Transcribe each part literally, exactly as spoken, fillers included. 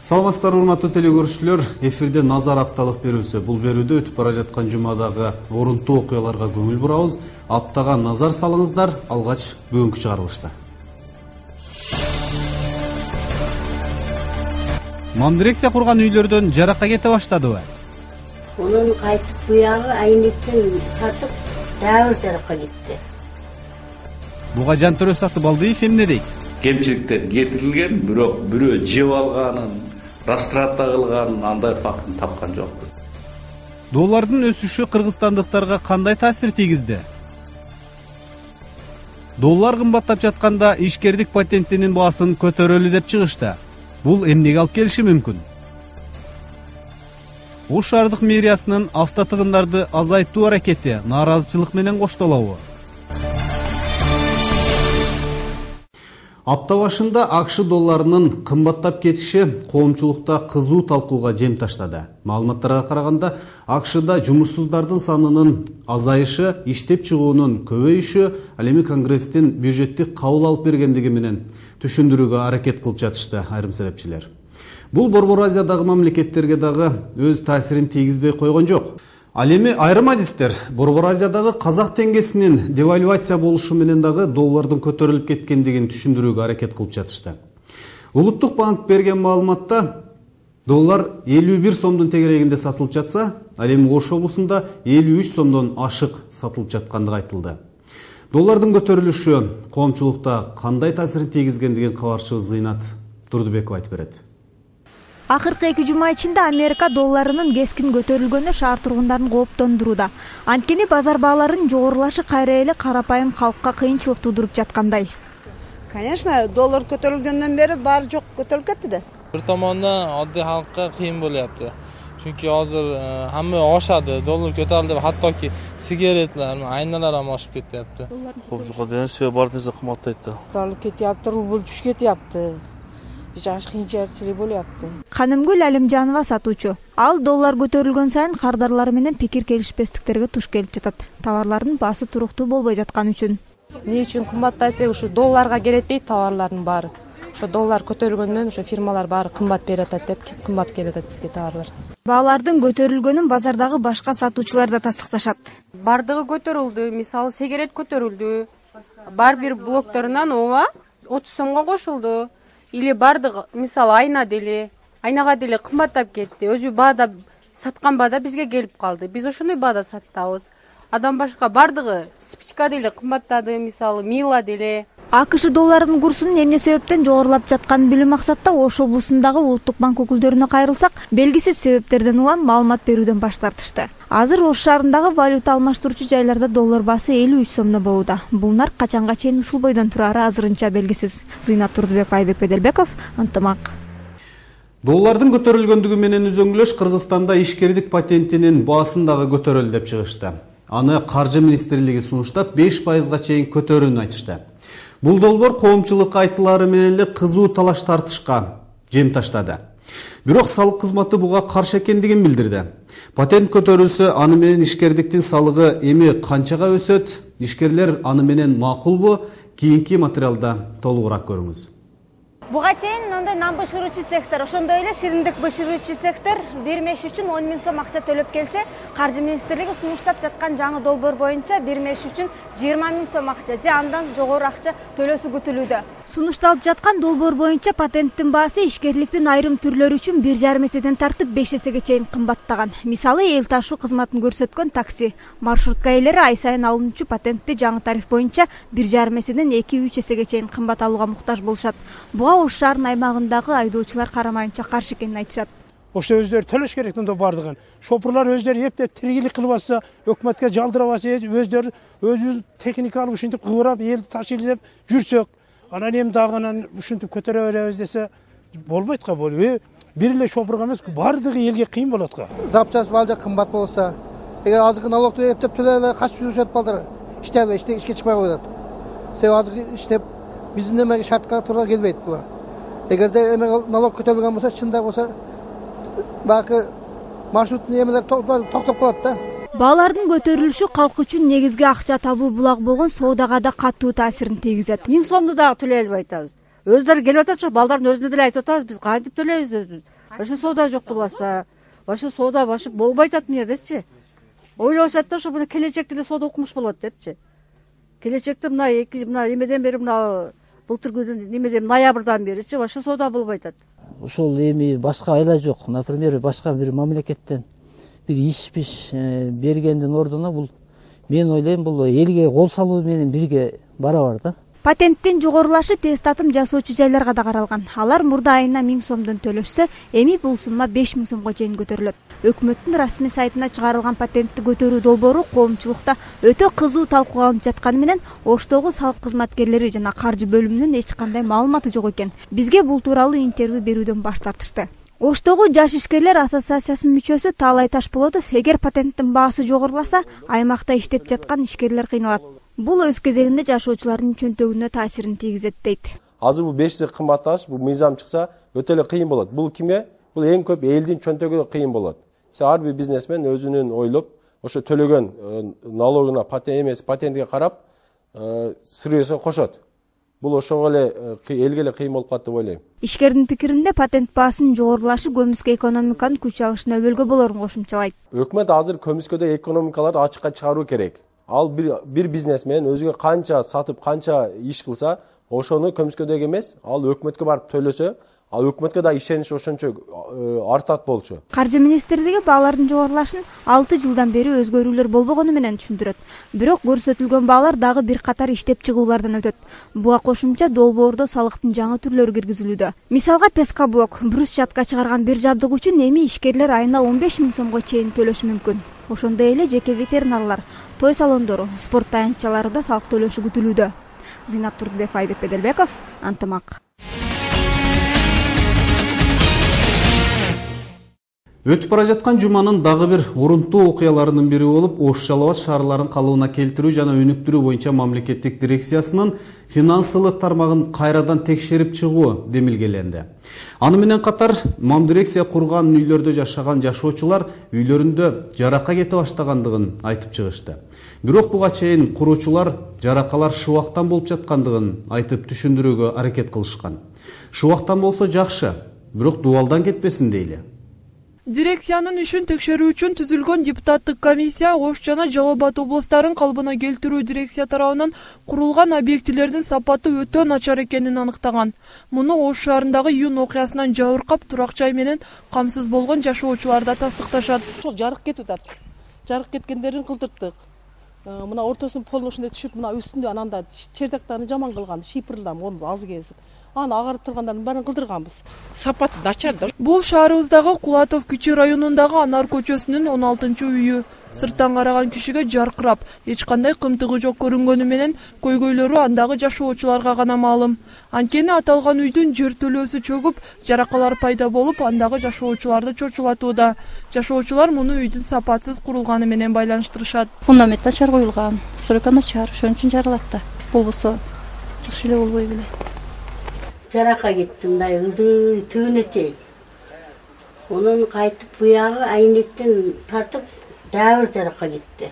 Саламатсыздар урматтуу телекөрүүчүлөр, эфирде назар апталык берүүсү. Бул берүүдө өтүп бара жаткан жумадагы орунтуу окуяларга көңүл бурабыз. Аптага назар салыңыздар, алгач бүгүнкү чыгарылышта. Мамдирекция курган үйлөрдөн жаракка кете баштадыбы? Onun kaytıp buyağını ayınlıktan satıp daha tarafka gitti. Буга Жантөрө Сатыбалдиев эмне дейт? Кемчиликтер кетирилген, бирок бирөө жеп алганын, растрата кылганын андай фактын тапкан жокпуз. Доллардын өсүшү кыргызстандыктарга кандай таасир тийгизди? Доллар кымбаттап жатканда ишкердик патентинин баасын көтөрөлү деп чыгышты. Бул эмнеге алып келиши мүмкүн? Ош шаардык мэриясынын автотыгындарды азайтуу аракети нааразычылык менен коштолобу? Апта башында АКШ долларынын кымбаттап кетиши коомчулукта кызуу талкууга жем таштады. Маалыматтарга караганда, АКШда жумушсуздардын санынын азайышы, иштеп чыгуунун көбөйүшү, ал эми Конгресстин бюджеттик кабыл алып бергендиги менен түшүндүрүүгө аракет кылып жатышты айрым серепчилер. Бул Борбор Азиядагы мамлекеттерге дагы өз таасирин тийгизбей койгон жок. Ал эми айрым адистер Борбор Азиядагы казак теңгесинин девальвация болушу менен дагы доллардын көтөрүлүп кеткендигин түшүндүрүүгө аракет кылып жатышты. Улуттук банк берген маалыматта доллар элүү бир сомдун тегерегинде сатылып жатса, ал эми Ош облусунда элүү үч сомдон ашык сатылып жаткандыгы айтылды. Доллардын көтөрүлүшү коомчулукта кандай таасирин тийгизгендигин кабарчыбыз Зыйнат Турдубекова айтып берет. Акыркы эки жума ичинде Америка долларынын кескин көтөрүлгөнү шаар тургундарын кооптондурууда. Анткени базар бааларынын жогорулашы кайра эле карапайым калкка кыйынчылык туудуруп жаткандай. Конечно, доллар көтөрүлгөндөн бери баары жок көтөрүлүп кетти да. Бир томондан оддий халкка кыйын болупту. Чүнки азыр хамма ашады, доллар көтөрүлдү деп, хаттоки сигаретлер, айналар ham ашып кетти. Коп жок деген себеп бар десе кымбаттайт да. Доллар кетиптир, рубль түшүп кетиптир. Жаш кыйынчылык болупту. Канымгүл Алимжанова сатуучу. Ал доллар көтөрүлгөн сайын кардарлары менен пикир келишпестиктерге туш келип жатат. Товарлардын баасы туруктуу болбой жаткан үчүн. Эмне үчүн кымбаттайсы, ушу долларга келет дейт товарлардын баары. Ошо доллар көтөрүлгөндөн ошо фирмалар баары кымбат берип атат деп, кымбат келет атат бизге товарлар. Баалардын көтөрүлгөнүн базардагы башка сатуучулар да тастыкташат. Бардыгы көтөрүлдү, мисалы сигарет көтөрүлдү. Бар бир блокторунан ооба отуз сомго кошулду. Или бардыгы, мисалы айна деле, айнага деле кымбаттап кетти. Өзү баада саткан баада бизге келип калды. Биз ошондой баада сатабыз. Адам башка бардыгы спичка деле кымбаттады, мисалы мила деле. АКШ долларынын курсунун эмне себептен жогорулап жатканын билүү максатта Ош облусундагы улуттук банк өкүлдөрүнө кайрылсак, белгисиз себептерден улам маалымат берүүдөн баш тартышты. Азыр Ош шаарындагы валюта алмаштыруучу жайларда доллар баасы элүү үч сомдо болууда. Бул нарк качанга чейин ушул бойдон турары азырынча белгисиз. Зыйнат Турдубеков, Айбек Беделбеков, Ынтымак. Доллардын көтөрүлгөндүгү менен үзөңгүлөш Кыргызстанда ишкердик патентинин баасын дагы көтөрөлдү деп чыгышты. Аны Каржы министрлиги сунуштап беш пайызга чейин көтөрүүнү айтышты. Бул долбоор коомчулук айтылары менен эле кызуу талаш тартышка жем таштады. Бирок салык кызматы буга каршы экендигин билдирди. Патент көтөрүлсө, аны менен ишкердиктин салыгы эми канчага өсөт? Ишкерлер аны менен макулбу? Кийинки материалда толугураак көрүңүз. Буга чейин мындай нан бышыруучу сектор, ошондой эле шириндик бышыруучу сектор бир меш үчүн он миң сом акча төлөп келсе, Каржы министрлиги сунуштап жаткан жаңы долбоор боюнча бир меш үчүн жыйырма миң сом акча же андан жогору акча төлөсү күтүлүүдө. Сунушталып жаткан долбоор боюнча патенттин баасы ишкерликтин айрым түрлөрү үчүн бир жарым эседен тартып беш эсеге чейин кымбаттаган. Мисалы, эл ташуу кызматын көрсөткөн такси, маршрутка ээлери ай сайын алынуучу патентти жаңы тариф боюнча бир жарым эседен эки үч эсеге чейин кымбат алууга муктаж болушат. Буга Ош шаарынын аймагындагы айдоочулар карамайынча каршы экенин айтышат. Ошо өздөрү төлөш керек да бардыгын. Шопурлар өздөрү эптеп тиргилик кылып атса, өкмөткө жалдырап атса, өздөрү өзүбүз техника алып ушинтип кыбырап, элди ташыйлы деп жүрсөк, анан эми дагы ушинтип көтөрө беребиз десе болбойт го бул. Бир эле шопурга эмес, бардыгы элге кыйын болот го. Запчасть балжа кымбат болса, эгер азыркы налогду эптеп төлөбөй качып жүрүшөт балдар, иштебей, ишке чыкпай коет. Себеби азыр иштеп биздин эмеге шартка туура келбейт булар. Эгерде налог көтөрүлгөн болсо, чындап болсо, бакы маршруттун эмелер токтоп калат да. Баалардын көтөрүлүшү калк үчүн негизги акча табуу булак болгон соодага да катуу таасирин тийгизет. миң сомду дагы төлөй албай атабыз. Өздөрү келип атат, балдардын өзүнө деле айтып атабыз, биз кантип төлөйбүз өзүбүз. Башы соода жок болбаса, башы соода башы болбой атат мына жердечи. Ойлошат да ошо мына келечекте эле соода укмуш болот депчи. Келечекте мына эки мына эмеден бери мына былтыр күндүн немеден ноябрдан беричи башы соода болбой атат. Ушул эми башка айла жок. Например, башка бир мамлекеттен бир иш-пиш бергендин ордуна бул мен ойлойм бул элге кол салуу менен бирге барабар да. Патенттин жогорулашы тест татым жасоочу жайларга да каралган. Алар мурда айына миң сомдон төлөшсө, эми бул сумма беш миң сомго чейин көтөрүлөт. Өкмөттүн расмий сайтына чыгарылган патентти көтөрүү долбоору коомчулукта өтө кызуу талкууланып жатканы менен Оштогу салык кызматкерлери жана каржы бөлүмүнүн эч кандай маалыматы жок экен. Бизге бул тууралуу интервью берүүдөн баш тартышты. Оштогу жаш ишкерлер ассоциациясынын мүчөсү Таалай Ташполотов эгер патенттин баасы жогоруласа, аймакта иштеп жаткан ишкерлер кыйналат. Бул өз кезегинде жашоочулардын чөнтөгүнө таасирин тийгизет дейт. Азыр бул беш эсе кымбатташ, бул мыйзам чыкса өтө эле кыйын болот. Бул кимге? Бул эң көп элдин чөнтөгүнө кыйын болот. Ар бир бизнесмен өзүнүн ойлоп, ошо төлөгөн налогуна патент эмес, патентке карап, сырыйсо кошот. Бул ошого эле элге эле кыйын болуп калат деп ойлойм. Ишкердин пикиринде патент баасынын жогорулашы көмүскө экономиканын күч алышына өбөлгө болорун кошумчалайт. Өкмөт азыр көмүскөдө экономикаларды ачыкка чыгаруу керек. Ал бир, бир бизнесмен өзүгө канча сатып, канча иш кылса, ошону көмүскөдөгү эмес, ал өкмөткө барып төлөсө, ал өкмөткө да ишенич ошончо артат болчу. Каржы министрлиги баалардын жогорулашын алты жылдан бери өзгөрүүлөр болбогону менен түшүндүрөт. Бирок көрсөтүлгөн баалар дагы бир катар иштеп чыгуулардан өтөт. Буга кошумча долбоордо салыктын жаңы түрлөрү киргизилүүдө. Мисалга Пескаблок брусчатка чыгарган бир жабдык үчүн эми ишкерлер айына он беш миң сомго чейин төлөшү мүмкүн. Ошондой эле жеке ветеринарлар, той салондору, спорт таянчалары да салык төлөшү күтүлүүдө. Зинат Туртбеков, Айбек Беделбеков, Антымак. Өтүп бара жаткан жуманын дагы бир урунтуу окуяларынын бири болуп, Ош Жалал Абад шаарларын калыбына келтирүү жана өнүктүрүү боюнча мамлекеттик дирекциясынын финансылык тармагын кайрадан текшерип чыгуу демилгеленди. Аны менен катар мам дирекция курган үйлөрдө жашаган жашоочулар үйлөрүндө жарака кете баштагандыгын айтып чыгышты. Бирок буга чейин куруучулар жаракалар шыбактан болуп жаткандыгын айтып түшүндүрүүгө аракет кылышкан. Шыбактан болсо жакшы, бирок дубалдан кетпесин дейли. Дирекциянын ишин текшерүү үчүн түзүлгөн депутаттык комиссия Ош жана Жалал Абад областарын калыбына келтирүү дирекция тарабынан курулган объектилердин сапаты өтө начар экенин аныктаган. Муну Ош шаарындагы июнь окуясынан жабыркап турак жай менен камсыз болгон жашоочулар да тастыкташат. Ошол жарык кетип атат. Жарык кеткендерин кылдырттык. Мына ортосун полдун ушундай түшүп, мына үстүндө ананда чердактарын жаман кылган, шипырлам, onu аз кезип. Аны агарып тургандардын баарын кылдырганбыз. Сапат начар да. Бул шаарыбыздагы Кулатов Кичи районундагы Анар көчөсүнүн он алтынчы үйү. Сырттан караган кишиге жаркырап, эч кандай кымтыгы жок көрүнгөнү менен көйгөйлөрү андагы жашоочуларга гана маалым. Анткени аталган үйдүн жер төлөөсү чөгүп, жаракалар пайда болуп, андагы жашоочуларды чочулатууда. Жашоочулар муну үйдүн сапатсыз курулганы менен байланыштырышат. Фундамент начар коюлган, стройка начар, ошон үчүн жарылат да. Болбосо жакшы эле болбой беле. Жарака кетти, мындай ылдый түбүнө чейин. Онун кайтып буягы айнектен тартып дагы бир жарака кетти.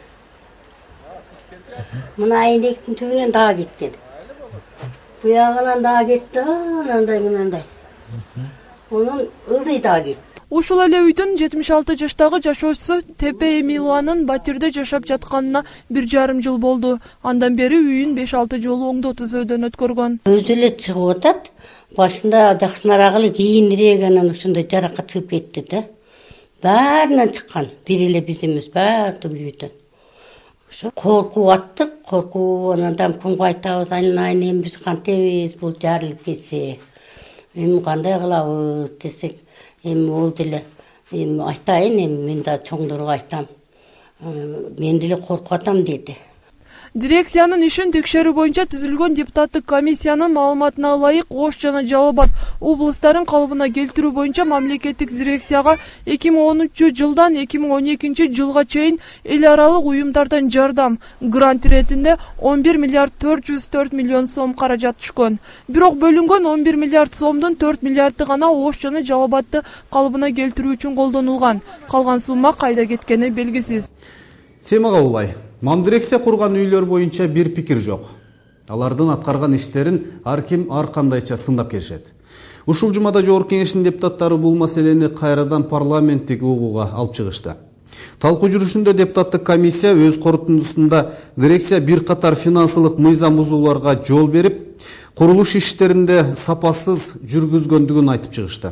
Мына айнектин түбүнөн дагы кеткен. Буягынан дагы кетти, анандай мындай. Онун ылдый дагы кетти. Ушул эле үйдүн жетимиш алты жаштагы жашоочусу Тепе Эмилованын батирде жашап жатканына бир жарым жыл болду. Андан бери үйүн беш алты жолу оңдоо түзөөдөн өткөргөн. Өзү эле чыгып атат. Башында жакшыраак эле кийинирээк анан ушундай жарака чыгып кетти да. Баарынан чыккан. Бир эле биз эмес, баардык үйдөн. Ошо коркуп аттык, коркуп анан кум кайтабыз, айнайын эми биз кантебиз бул жарылып кетсе. Эми кандай кылабыз десек, эми болду эле. Эми айтайын, эми мен да чоңдорго айтам. Мен деле коркуп атам деди. Дирекциянын ишин текшерүү боюнча түзүлгөн депутаттык комиссиянын маалыматына ылайык Ош жана Жалал Абад областарын калыбына келтирүү боюнча мамлекеттик дирекцияга эки миң онунчу жылдан эки миң он экинчи жылга чейин эл аралык уюмдардан жардам грант иретинде он бир миллиард төрт жүз төрт миллион сом каражат түшкөн. Бирок бөлүнгөн он бир миллиард сомдун төрт миллиарды гана Ош жана Жалал Абадты калыбына келтирүү үчүн колдонулган. Калган сумма кайда кеткени белгисиз. Темага улай. Мам дирекция курган үйлөр боюнча бир пикир жок. Алардын аткарган иштерин ар ким ар кандайча сындап келишет. Ушул жумада Жогорку Кеңештин депутаттары бул маселени кайрадан парламенттик угууга алып чыгышты. Талкуу жүрүшүндө депутаттык комиссия өз корутундусунда дирекция бир катар финансылык мыйзам бузууларга жол берип, курулуш иштеринде сапасыз жүргүзгөндүгүн айтып чыгышты.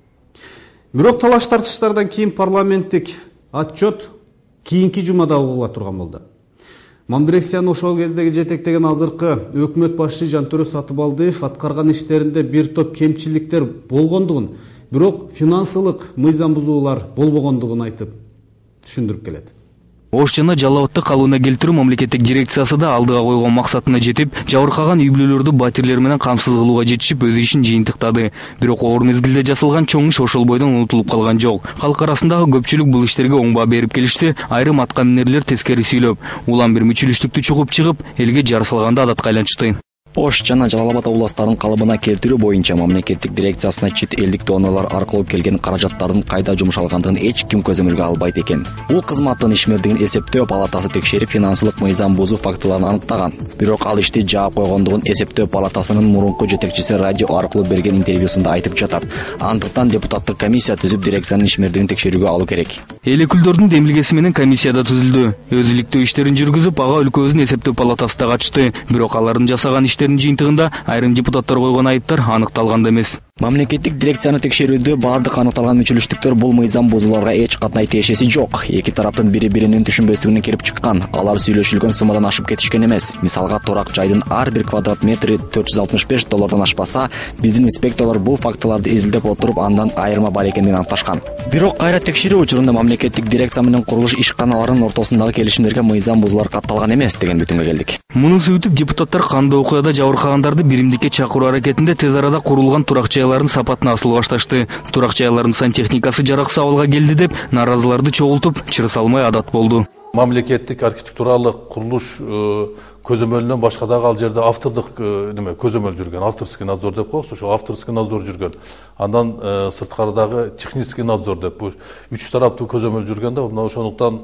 Бирок талаш тартыштардан кийин парламенттик отчет кийинки жумада угула турган болду. Мамдирекцияны ошол кездеги жетектеген азыркы өкмөт башчы Жантөрө Сатыбалдиев аткарган иштеринде бир топ кемчиликтер болгондугун, бирок финансылык мыйзам бузуулар болбогондугун айтып түшүндүрүп келет. Ош жана Жалал Абадты калыбына келтирүү мамлекеттик дирекциясы да алдыга койгон максатына жетип, жабыркаган үй бүлөлөрдү батирлер менен камсыз кылууга жетишип, өз ишин жыйынтыктады. Бирок оор мезгилде жасалган чоң иш ошол бойдон унутулуп калган жок. Калк арасындагы көпчүлүк бул иштерге оң баа берип келишти. Айрым атка минерлер тескери сүйлөп, улам бир мүчүлүштүктү чугуп чыгып, элге жар салганда адатка айланышты. Ош жана Жалал Абад областарын калыбына келтирүү боюнча мамлекеттик дирекциясына чет элдик донорлор аркылуу келген каражаттардын кайда жумшалгандыгын эч ким көзөмөлгө албайт экен. Бул кызматтын ишмердигин эсептөө палатасы текшерип, финансылык мыйзам бузуу фактыларын аныктаган. Бирок ал ишти жаап койгондугун эсептөө палатасынын мурунку жетекчиси радио аркылуу берген интервьюсунда айтып жатат. Андыктан депутаттык комиссия түзүп дирекциянын ишмердигин текшерүүгө алуу керек. Эл өкүлдөрдүн демилгеси менен комиссияда түзүлдү. Өз иликтөө иштерин жүргүзүп, ага өлкөбүздүн эсептөө палатасы да катышты. Бирок алардын жасаган иштеринин жыйынтыгында айрым депутаттар койгон айыптар аныкталган да эмес. Мамлекеттик дирекцияны текшерүүдө бардык аныкталган мүчүлүштүктөр бул мыйзам бузууларга эч катнай тиешеси жок. Эки тараптын бири-биринин түшүнбөстүгүнөн келип чыккан. Алар сүйлөшүлгөн суммадан ашып кетишкен эмес. Мисалга, турак жайдын ар бир квадрат метри төрт жүз алтымыш беш доллардан ашпаса, биздин инспекторлор бул фактыларды изилдеп отуруп, андан айырма бар экендигин аныкташкан. Бирок кайра текшерүү учурунда мамлекеттик дирекция менен курулуш ишканаларынын ортосундагы келишимдерге мыйзам бузуулар катталган эмес деген бүтүнгө келдик. Мунусы өтүп, депутаттар кандуу окуяда жабыркагандарды биримдикке чакыруу аракетинде тез арада курулган турак жайлардын сапатына асыл башташты. Турак жайлардын сантехникасы жараксыз абалга келди деп наразыларды чогултуп, чыр салмай адат болду. Мамлекеттик архитектуралык курулуш көзөмөлүнөн башка дагы ал жерде автордук неме көзөмөл жүргөн, авторский надзор деп коебуз, ошо авторский надзор жүргөн. Андан сырткарыдагы технический надзор деп бул үч тараптуу көзөмөл жүргөндө, мына ошондуктан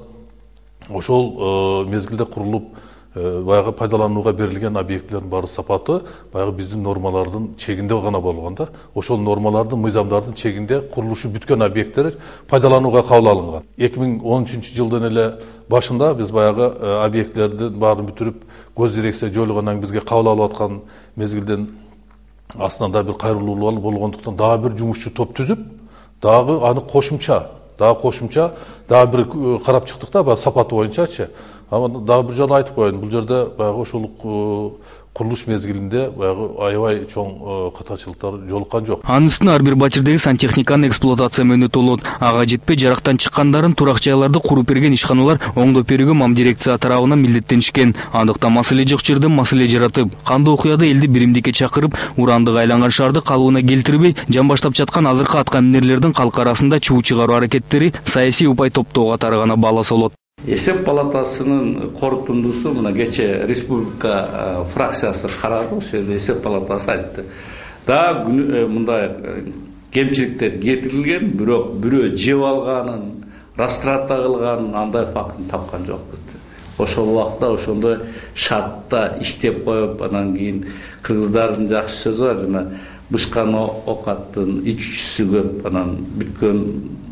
ошол мезгилде курулуп баягы пайдаланууга берилген объектилердин баары сапаты баягы биздин нормалардын чегинде гана болгон да. Ошол нормалардын, мыйзамдардын чегинде курулушу бүткөн объекттер пайдаланууга кабыл алынган. эки миң он үчүнчү жылдын эле башында биз баягы объектилердин баарын бүтүрүп, көз дирекция жоюлгандан бизге кабыл алып аткан мезгилден астында бир кайрылуулар болгондуктан дагы бир жумушчу топ түзүп, дагы аны кошумча, дагы кошумча, дагы бир карап чыктык да, баягы сапаты боюнчачы. Ама дагы бир жолу айтып коеюн, бул жерде баягы ошол курулуш мезгилинде баягы аябай чоң катачылыктар жолуккан жок. Анын үстүнө ар бир батирдеги сантехниканын эксплуатация мөөнөтү болот. Ага жетпей жарактан чыккандарын турак жайларды куруп берген ишканалар оңдоп берүүгө мамдирекция тарабынан милдеттенишкен. Андыктан маселе жок жерде маселе жаратып, кандуу окуяда элди биримдикке чакырып, урандык айланган шаарды калыбына келтирбей, жан баштап жаткан азыркы атка минерлердин калк арасында чуу чыгаруу аракеттери саясий упай топтоо катары гана бааласа болот. Эсеп палатасынын корутундусу мына кече республика фракциясы карады, ошол жерде эсеп палатасы айтты. Да мындай кемчиликтер кетирилген, бирок бирөө жеп алганын, растрата кылганын андай фактын тапкан жокпуз. Ошол убакта ошондой шартта иштеп коюп, анан кийин кыргыздардын жакшы сөзү бар, жана бышкан окаттын ичүүчүсү көп, анан бүткөн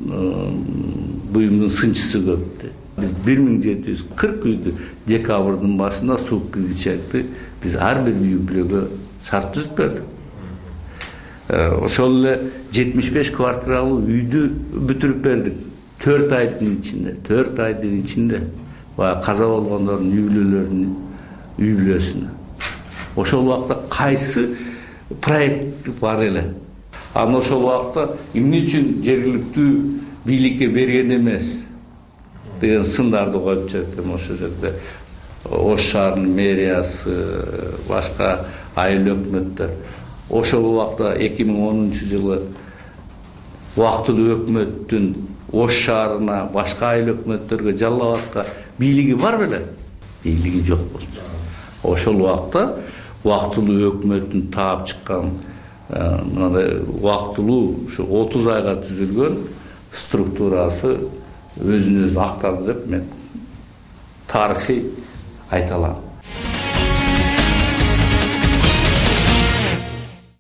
буюмдун сынчысы көп. Biz bir ming жети жүз кырк үйдү декабрдын башында суук киргичекти биз ар бир үй бүлөгө шарт түзүп бердик. Ошол эле жетимиш беш квартиралуу үйдү бүтүрүп бердик. төрт айдын ичинде, төрт айдын ичинде баягы каза болгондордун үй бүлөлөрүнүн үй бүлөсүнө. Ошол убакта кайсы проект бар эле. Анан ошол убакта эмне үчүн жергиликтүү бийликке берген эмес деген сындарды коюп жүрдүм. Ошол жерде Ош шаарынын мэриясы, башка айыл өкмөттөр. Ошол убакта эки миң онунчу жылы убактылуу өкмөттүн Ош шаарына, башка айыл өкмөттөргө, Жалал Абадка бийлиги бар беле? Бийлиги жок болчу. Ошол убакта убактылуу өкмөттүн таап чыккан, мындай убактылуу ушу отуз айга түзүлгөн структурасы өзүн өзү актарды деп мен тарыхый айта алам.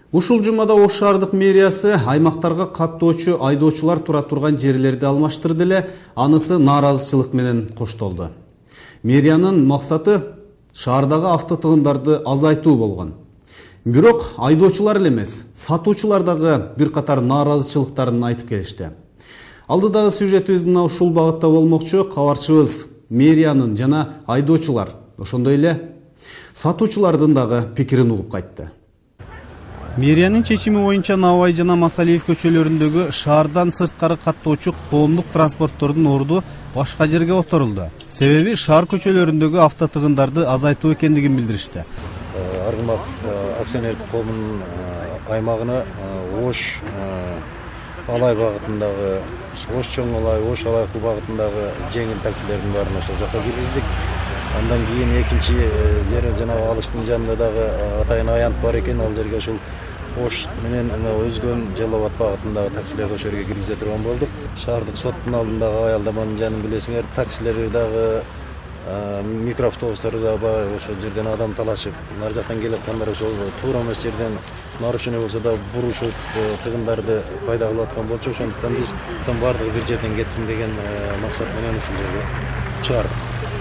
Ушул жумада Ош шаардык мэриясы аймактарга каттоочу айдоочулар тура турган жерлерди алмаштырды эле, анысы нааразычылык менен коштолду. Мэриянын максаты шаардагы автотыгындарды азайтуу болгон. Бирок айдоочулар эле эмес, сатуучулар дагы бир катар нааразычылыктарын айтып келишти. Алдыдагы сюжетибиз мына ушул багытта болмокчу. Кабарчыбыз мэриянын жана айдоочулар, ошондой эле сатуучулардын дагы пикирин угуп кайтты. Мэриянын чечими боюнча Набай жана Масалиев көчөлөрүндөгү шаардан сырткары каттоочу коомдук транспорттордун орду башка жерге которулду. Себеби шаар көчөлөрүндөгү автотыгындарды азайтуу экендигин билдиришти. Аргымак акционердик коомунун аймагына Ош Алай багытындагы, Ош Чоң Алай, Ош Алайкы багытындагы жеңил таксилердин баарын ошол жака киргиздик. Андан кийин экинчи жер жанагы алыштын жанында дагы атайын аянт бар экен, ал жерге ошол Ош менен өзгөн Жалал Абад багытындагы таксилерди ошол жерге киргизе турган болдук. Шаардык соттун алдындагы аялдаманын жанын билесиңер, таксилери дагы микроавтобустары да бар, ошол жерден адам талашып, нар жактан келип аткандар ошол туура эмес жерден нарушение болсо да бурушуп тыгындарды пайда кылып аткан болчу. Ошондуктан биз баардыгы бир жерден кетсин деген максат менен ушул жерге чыгардык.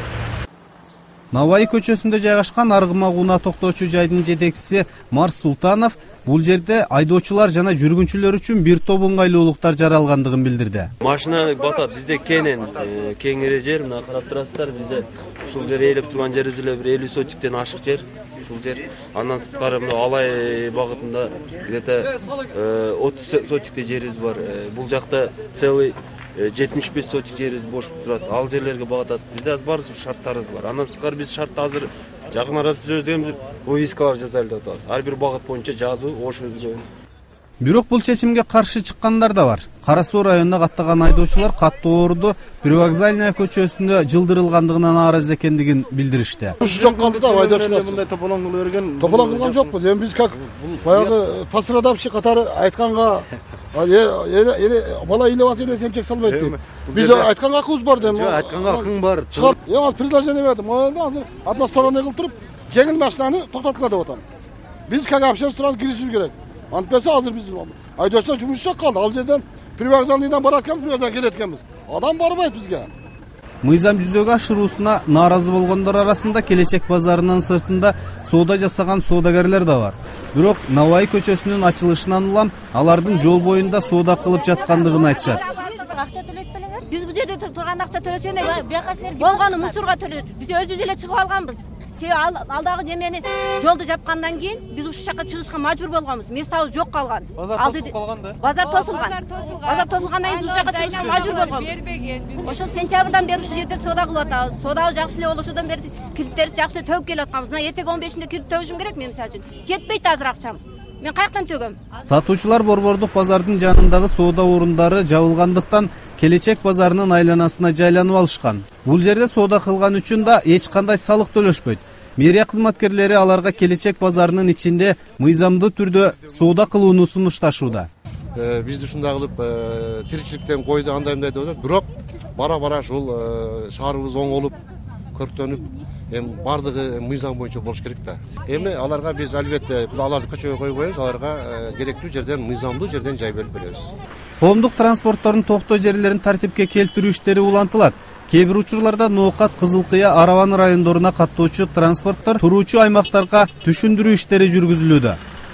Набай көчөсүндө жайгашкан Аргымак унаа токтоочу жайдын жетекчиси Марс Султанов бул жерде айдоочулар жана жүргүнчүлөр үчүн бир топ ыңгайлуулуктар жаралгандыгын билдирди. Машина батат, бизде кенен кеңири жер, мына карап турасыздар, бизде ушул жер ээлеп турган жерибиз эле бир элүү сотиктен ашык жер. Ушул жер андан сырткары мына Алай багытында где-то отуз сотикте жерибиз бар. Бул жакта целый жетимиш беш сотик жерибиз бош турат. Ал жерлерге багатат. Бизде азыр бар шарттарыбыз бар. Андан сырткары биз шартты азыр жакын арада түзөбүз деген вывескалар жасайлы деп атабыз. Ар бир багыт боюнча жазуу, Ош өзгөн. Бирок бул чечимге каршы чыккандар да бар. Кара Суу районуна каттаган айдоочулар каттоо орду Привокзальная көчөсүндө жылдырылгандыгына нааразы экендигин билдиришти. Ушу жок калды да айдоочулар мындай тополоң кылып берген. Тополоң кылган жокпуз. Эми биз как баягы пострадавший катары айтканга эле бала ыйлабаса эле семчек салбайт дейт. Биз айтканга акыбыз бар дейм. Жок, айтканга акың бар. Эми ал предложение бердим. Азыр односторонний кылып туруп, жеңил машинаны токтоткула деп атам. Биз как общество туралы киришибиз керек. Антпесе азыр биз айдоочулар жумуш жок калды. Ал жерден Привокзальныйдан барат экен, Привокзалдан келет экенбиз. Адам барбайт бизге. Мыйзам жүзөгө ашыруусуна нааразы болгондор арасында Келечек базарынын сыртында соода жасаган соодагерлер да бар. Бирок Набай көчөсүнүн ачылышынан улам алардын жол боюнда соода кылып жаткандыгын айтышат. Акча төлөйт белеңер? Биз бул жерде турганда акча төлөчү эмеспиз. Болгону мусорго төлөйт. Биз өзүбүз эле чыгып алганбыз. Себеби алдагы немени жолду жапкандан кийин биз ушул жака чыгышка мажбур болгонбуз. Местабыз жок калган. Базар тосулуп калган да? Базар тосулган. Базар тосулгандан кийин ушул жака чыгышка мажбур болгонбуз. Ошол сентябрдан бери ушул жерде соода кылып атабыз. Соодабыз жакшы эле болушудан бери кредиттерибиз жакшы эле төгүп келип атканбыз. Мына эртең он бешинде кредит төгүшүм керек мен мисалы үчүн. Жетпейт азыр акчам. Мен каяктан төгөм? Сатуучулар Борбордук базардын жанындагы соода орундары жабылгандыктан Келечек базарынын айланасына жайланып алышкан. Бул жерде соода кылган үчүн да эч кандай салык төлөшпөйт. Мэрия кызматкерлери аларга Келечек базарынын ичинде мыйзамдуу түрдө соода кылууну сунушташууда. Биз ушундай кылып тиричиликтен койду андай мындай деп атат. Бирок бара-бара ушул шаарыбыз оңолуп, көрктөнүп, эми бардыгы мыйзам боюнча болуш керек да. Эми аларга биз албетте аларды көчөгө койбойбуз, аларга керектүү жерден, мыйзамдуу жерден жай берип беребиз. Коомдук транспорттордун токтоо жерлерин тартипке келтирүү иштери улантылат. Кээ бир учурларда Ноокат, Кызыл Кыя, Араван райондоруна каттоочу транспорттор туруучу аймактарга түшүндүрүү иштери жүргүзүлүүдө.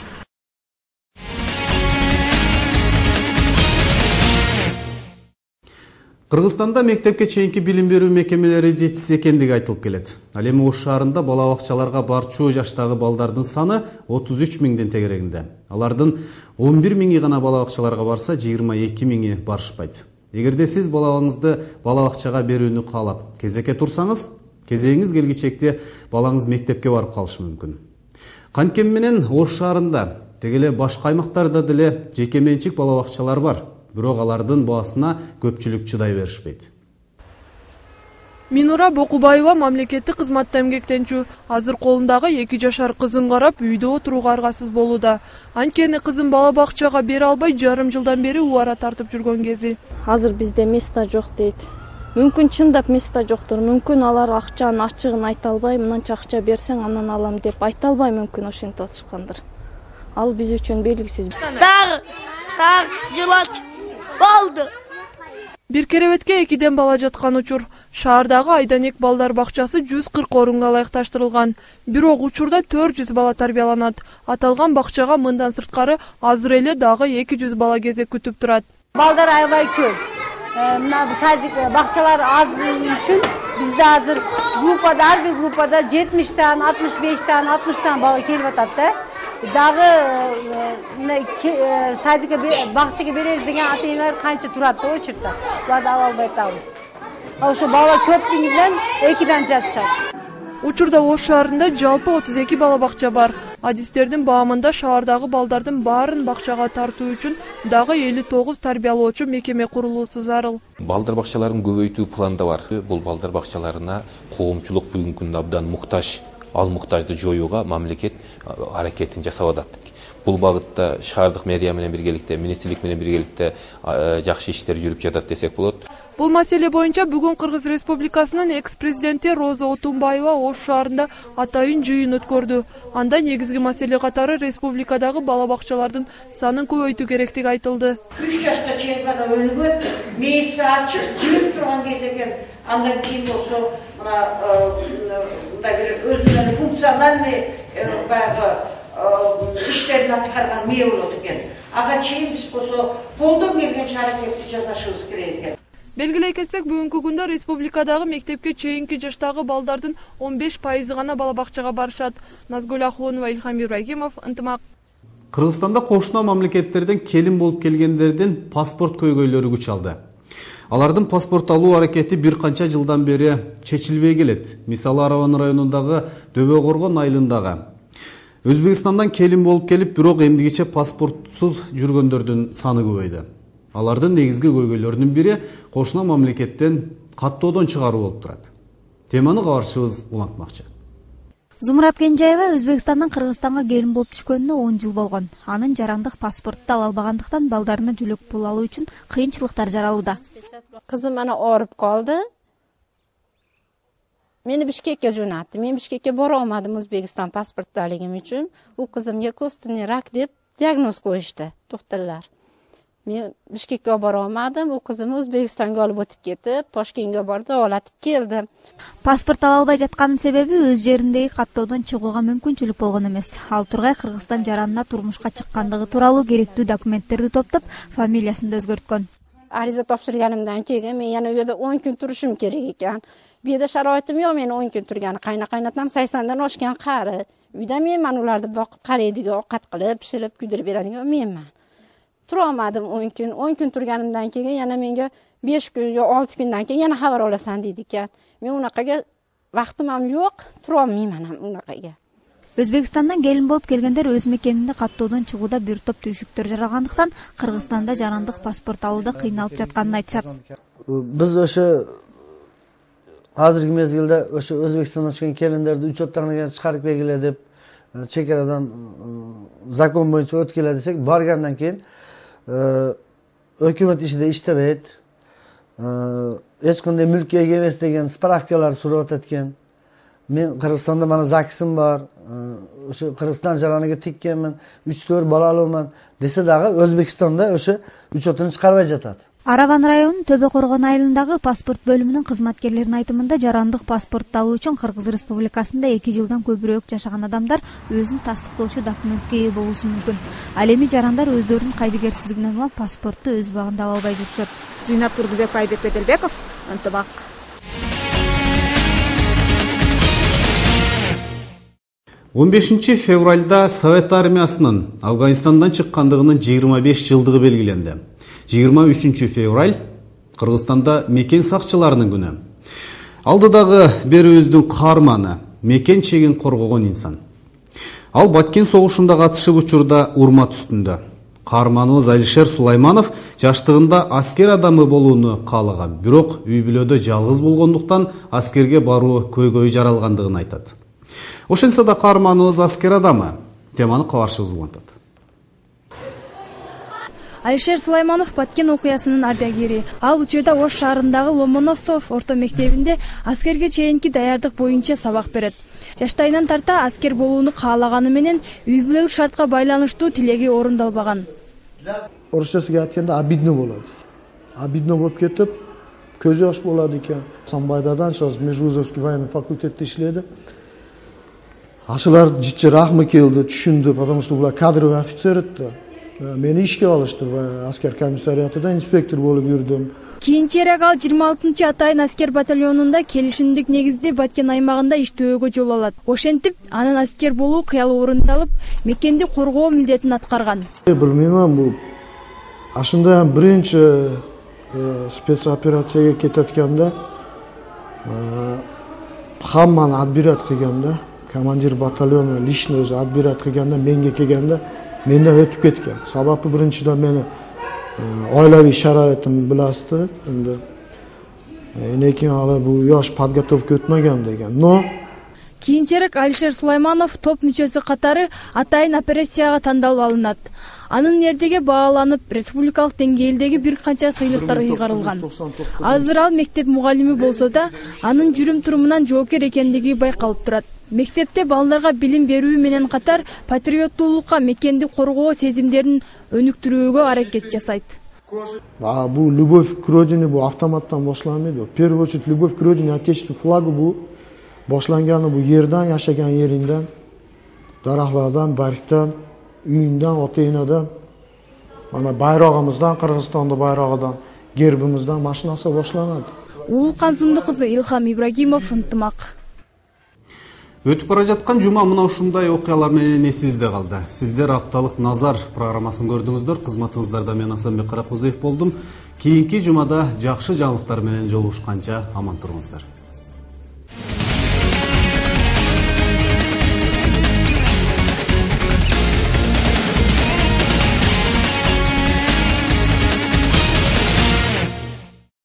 Кыргызстанда мектепке чейинки билим берүү мекемелери жетишсиз экендиги айтылып келет. Ал эми Ош шаарында бала бакчаларга барчу жаштагы балдардын саны отуз үч миңдин тегерегинде. Алардын он бир миңи гана бала бакчаларга барса, жыйырма эки миңи барышпайт. Эгерде сиз балаңызды бала бакчага берүүнү каалап, кезекке турсаңыз, кезегиңиз келгичекте балаңыз мектепке барып калышы мүмкүн. Канткени менен Ош шаарында, тегеле башка аймактарда деле жеке менчик бала бакчалар бар. Бирок алардын баасына көпчүлүк чыдай беришпейт. Минура Бокубаева мамлекеттик кызматта эмгектенчү. Азыр колундагы эки жашар кызын карап үйдө отурууга аргасыз болууда. Анткени кызын бала бакчага бере албай жарым жылдан бери убара тартып жүргөн кези. Азыр бизде места жок дейт. Мүмкүн чындап места жоктур. Мүмкүн алар акчанын ачыгын айта албай, мынанча акча берсең андан алам деп айта албай мүмкүн ошентип атышкандыр. ал биз үчүн белгисиз. Дагы, так жылач болду. Бир керебетке экиден бала жаткан учур. Шаардагы Айданек балдар бакчасы жүз кырк орунга ылайыкташтырылган. Бирок учурда төрт жүз бала тарбияланат. Аталган бакчага мындан сырткары азыр эле дагы эки жүз бала кезек күтүп турат. Балдар аябай көп. Мына садик бакчалар аз үчүн бизде азыр группада, ар бир группада жетимиштен, алтымыш бештен, алтымыштан бала келип атат да. Дагы садикке бакчага беребиз деген ата-эналар канча турат да очередте. Буларды ала албай атабыз. Ошо бала көптүгү менен экиден жатышат. Учурда Ош шаарында жалпы отуз эки бала бакча бар. Адистердин баамында шаардагы балдардын баарын бакчага тартуу үчүн дагы элүү тогуз тарбиялоочу мекеме курулуусу зарыл. Балдар бакчаларын көбөйтүү планда бар. Бул балдар бакчаларына коомчулук бүгүнкү күндө абдан муктаж, ал муктажды жоюуга мамлекет аракетин жасап атат. Бул багытта шаардык мэрия менен биргеликте, министрлик менен биргеликте жакшы иштер жүрүп жатат десек болот. Бул маселе боюнча бүгүн Кыргыз Республикасынын экс-президенти Роза Отунбаева Ош шаарында атайын жыйын өткөрдү. Анда негизги маселе катары республикадагы бала бакчалардын санын көбөйтүү керектиги айтылды. үч жашка чейин гана өнүгөт, мээси ачык, жылып турган кез экен. Андан кийин болсо мына мындай бир өзүнүн функциональный баягы иштерин аткарган мээ болот экен. Ага чейин биз болсо колдон келгенче аракетти жасашыбыз керек экен. Белгилей кетсек, бүгүнкү күндө республикадагы мектепке чейинки жаштагы балдардын он беш пайызы гана бала бакчага барышат. Назгүл Ахунова, Илхам Ибрагимов, Ынтымак. Кыргызстанда кошуна мамлекеттерден келин болуп келгендердин паспорт көйгөйлөрү күч алды. Алардын паспорт алуу аракети бир канча жылдан бери чечилбей келет. Мисалы Араван районундагы Дөбө Коргон айылындагы Өзбекстандан келин болуп келип, бирок эмдигиче паспортсуз жүргөндөрдүн саны көбөйдү. Алардын негизги көйгөйлөрүнүн бири кошуна мамлекеттен каттоодон чыгаруу болуп турат. Теманы кабарчыбыз улантмакчы. Зумрат Кенжаева Өзбекстандан Кыргызстанга келин болуп түшкөнүнө он жыл болгон. Анын жарандык паспорту ала албагандыктан балдарына жүлөк пул алуу үчүн кыйынчылыктар жаралууда. Кызым ана ооруп калды. Мени Бишкекке жөнөттү. Мен Бишкекке бара алмадым Өзбекстан паспорту алгым үчүн. У кызымга костный рак деп диагноз коюшту доктурлар. Мен Бишкекке бара алмадым. У кызымды Өзбекстанга алып өтүп кетип, Тошкентке барды, алатып келди. Паспорт ала албай жатканын себеби өз жериндеги каттоодон чыгууга мүмкүнчүлүк болгон эмес. Ал тургай Кыргызстан жаранына турмушка чыккандыгы тууралуу керектүү документтерди топтоп, фамилиясын да өзгөрткөн. Ариза тапшырганымдан кийин мен yana u yerda o'n kun turishim kerak ekan. Bu yerda sharoitim yo'q, men o'n kun turgani qayna-qaynatam saksondan oshgan qari. Uyda menman ularni boqib qaraydigan, ovqat qilib, pishirib, kuydirib beradigan menman. Tura olmadim o'n kun. o'n kun turganimdan keyin yana menga besh kun yo olti kundan keyin yana xabar olasan dedi ekan. Men unaqaga vaqtim ham yo'q, tura olmayman ham unaqaga. Өзбекстандан келин болуп келгендер өз мекенинде каттоодон чыгууда бир топ түйшүктөр жаралгандыктан Кыргызстанда жарандык паспорт алууда кыйналып жатканын айтышат. Биз ошо азыркы мезгилде ошо Өзбекстандан чыккан келиндерди учеттарына чыгарып келгиле деп чекарадан закон боюнча өткүлө десек, баргандан кийин өкмөт ишиде иштебейт. Эч кандай мүлккө ээ эмес деген справкалар сурап атат экен. Мен Кыргызстанда мана закисим бар. Ошо Кыргызстан жараныга тиккенмин, үч төрт балалууман десе дагы Өзбекстанда ошо учетун чыгарбай жатат. Араван районунун Төбө Коргон айылындагы паспорт бөлүмүнүн кызматкерлеринин айтымында жарандык паспорт алуу үчүн Кыргыз Республикасында эки жылдан көбүрөөк жашаган адамдар өзүн тастыктоочу документке ээ болуусу мүмкүн. Ал эми жарандар өздөрүнүн кайдыгерсиздигинен улам паспортту өз убагында ала албай жүрүшөт. Зинат Тургубек, Айбек Беделбеков, Ынтымак. он бешинчи февралда Совет армиясынын Афганистандан чыккандыгынын жыйырма беш жылдыгы белгиленди. жыйырма үчүнчү февраль Кыргызстанда мекен сакчыларынын күнү. Алдыдагы берүүбүздүн каарманы, мекен чегин коргогон инсан. Ал Баткен согушунда катышып учурда урмат үстүндө. Каарманыбыз Алишер Сулайманов жаштыгында аскер адамы болууну каалаган, бирок үй бүлөдө жалгыз болгондуктан аскерге баруу көйгөйү жаралгандыгын айтат. Ошентсе да каарманыбыз аскер адамы. Теманы кабарчыбыз улантат. Алишер Сулайманов Баткен окуясынын ардагери. Ал учурда Ош шаарындагы Ломоносов орто мектебинде аскерге чейинки даярдык боюнча сабак берет. Жаштайынан тарта аскер болууну каалаганы менен үй бүлөлүк шартка байланыштуу тилеги орундалбаган. Орусчасыга айтканда обидно болот. Обидно болуп кетип, көз жаш болот экен. Самбайдадан шоз Межвузовский военный факультетте иштеди. Ашылар житче рахмы келди, түшүндү, потому что булар кадровый офицер эди. Мени ишке алышты, аскер комиссариатында инспектор болуп жүрдүм. Кийинчерээк ал жыйырма алтынчы Атайын аскер батальонунда келишимдик негизде Баткен аймагында иштөөгө жол алат. Ошентип, анын аскер болуу кыялы орундалып, мекенди коргоо милдетин аткарган. Билмеймин, бул ашында биринчи спецоперацияга кететкенде хамманы отбирать кылганда, командир батальону лично өзү отбирать кылганда, менге келгенде менден өтүп кеткен. Сабабы биринчиден мени oilaviy sharoitim bilasizlar, endi lekin hali bu yosh подготовка o'tmagan degan. Но Кийинчерээк Алишер Сулайманов топ мүчөсү катары Атайын операцияга тандалып алынат. Анын эрдеге бааланып, республикалык деңгээлдеги бир канча сыйлыктар ыйгарылган. Азыр ал мектеп мугалими болсо да, анын жүрүм-турумунан жоокер экендиги байкалып турат. Мектепте балдарга билим берүү менен катар патриоттуулукка, мекенди коргоо сезимдерин өнүктүрүүгө аракет жасайт. А бу любовь к родине бу автоматтан башланбайт. В первую очередь любовь к родине, отечеству, флагу бу башланганы бу жерден, жашаган жеринден, дарахлардан, барктан, үйүндөн, ата-энадан, мана байрагыбыздан, Кыргызстандын байрагыдан, гербимизден машинасы башланат. Уулкан Сунду кызы Илхам Ибрагимов, ынтымак. Өтүп бара жаткан жума мына ушундай окуялар менен эсибизде калды. Сиздер апталык Назар программасын көрдүңүздөр. Кызматыңыздарда мен Асанбек Каракузеев болдум. Кийинки жумада жакшы жаңылыктар менен жолугушканча аман туруңуздар.